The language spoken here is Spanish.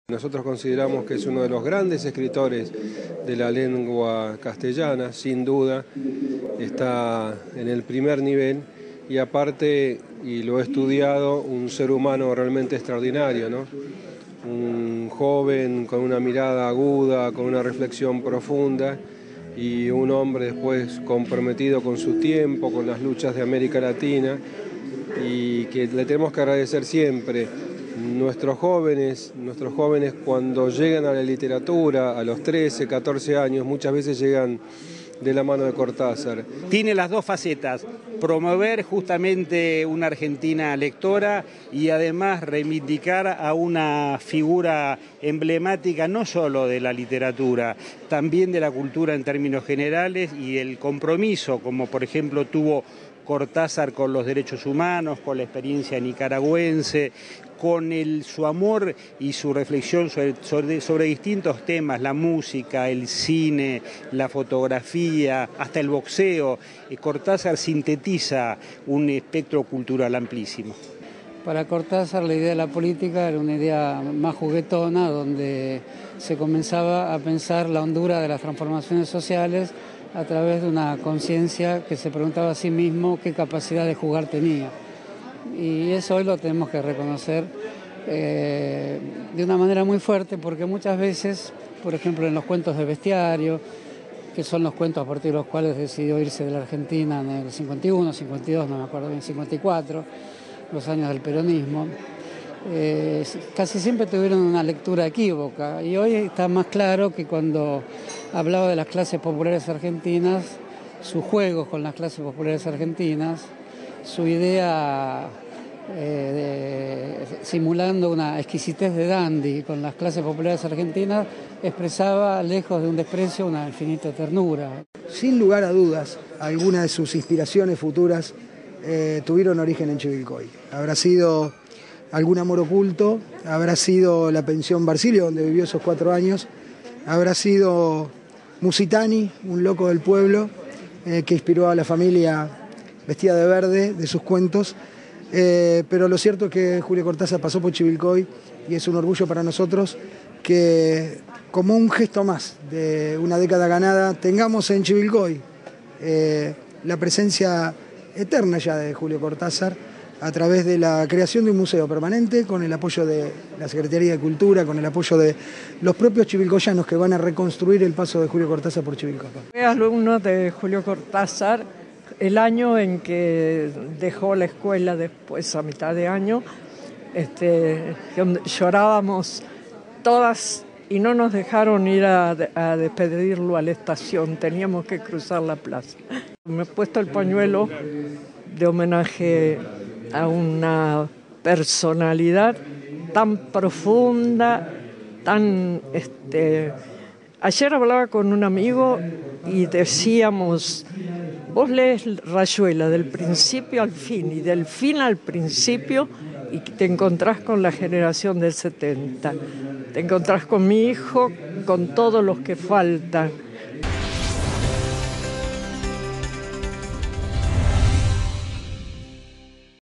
Nosotros consideramos que es uno de los grandes escritores de la lengua castellana, sin duda, está en el primer nivel y aparte, y lo he estudiado, un ser humano realmente extraordinario, ¿no? Un joven con una mirada aguda, con una reflexión profunda y un hombre después comprometido con su tiempo, con las luchas de América Latina y que le tenemos que agradecer siempre. Nuestros jóvenes cuando llegan a la literatura a los 13, 14 años, muchas veces llegan de la mano de Cortázar. Tiene las dos facetas, promover justamente una Argentina lectora y además reivindicar a una figura emblemática no solo de la literatura, también de la cultura en términos generales y el compromiso, como por ejemplo tuvo Cortázar con los derechos humanos, con la experiencia nicaragüense, con su amor y su reflexión sobre distintos temas, la música, el cine, la fotografía, hasta el boxeo. Cortázar sintetiza un espectro cultural amplísimo. Para Cortázar la idea de la política era una idea más juguetona, donde se comenzaba a pensar la hondura de las transformaciones sociales a través de una conciencia que se preguntaba a sí mismo qué capacidad de jugar tenía. Y eso hoy lo tenemos que reconocer de una manera muy fuerte, porque muchas veces, por ejemplo en los cuentos de Bestiario, que son los cuentos a partir de los cuales decidió irse de la Argentina en el 51, 52, no me acuerdo bien, 54, los años del peronismo, casi siempre tuvieron una lectura equívoca y hoy está más claro que cuando hablaba de las clases populares argentinas, sus juegos con las clases populares argentinas, su idea simulando una exquisitez de dandy con las clases populares argentinas, expresaba, lejos de un desprecio, una infinita ternura. Sin lugar a dudas, algunas de sus inspiraciones futuras tuvieron origen en Chivilcoy. Habrá sido algún amor oculto, habrá sido la pensión Barzilio, donde vivió esos 4 años, habrá sido Musitani, un loco del pueblo, que inspiró a la familia vestida de verde, de sus cuentos, pero lo cierto es que Julio Cortázar pasó por Chivilcoy y es un orgullo para nosotros que, como un gesto más de una década ganada, tengamos en Chivilcoy la presencia eterna ya de Julio Cortázar a través de la creación de un museo permanente, con el apoyo de la Secretaría de Cultura, con el apoyo de los propios chivilcoyanos que van a reconstruir el paso de Julio Cortázar por Chivilcoy. Fui alumno de Julio Cortázar el año en que dejó la escuela, después a mitad de año, llorábamos todas y no nos dejaron ir a despedirlo a la estación, teníamos que cruzar la plaza. Me he puesto el pañuelo de homenaje a una personalidad tan profunda, tan... Ayer hablaba con un amigo y decíamos, vos lees Rayuela del principio al fin y del fin al principio y te encontrás con la generación del 70, te encontrás con mi hijo, con todos los que faltan,